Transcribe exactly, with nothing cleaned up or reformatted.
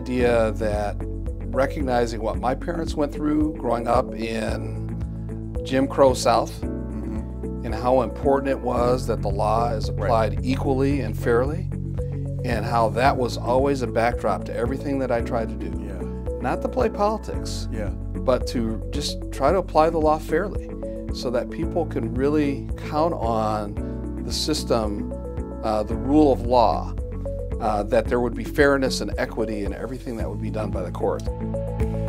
idea that recognizing what my parents went through growing up in Jim Crow South, mm-hmm. and how important it was that the law is applied right. equally and fairly, and how that was always a backdrop to everything that I tried to do. Yeah. Not to play politics, yeah. but to just try to apply the law fairly so that people can really count on the system, uh, the rule of law, uh, that there would be fairness and equity in everything that would be done by the court.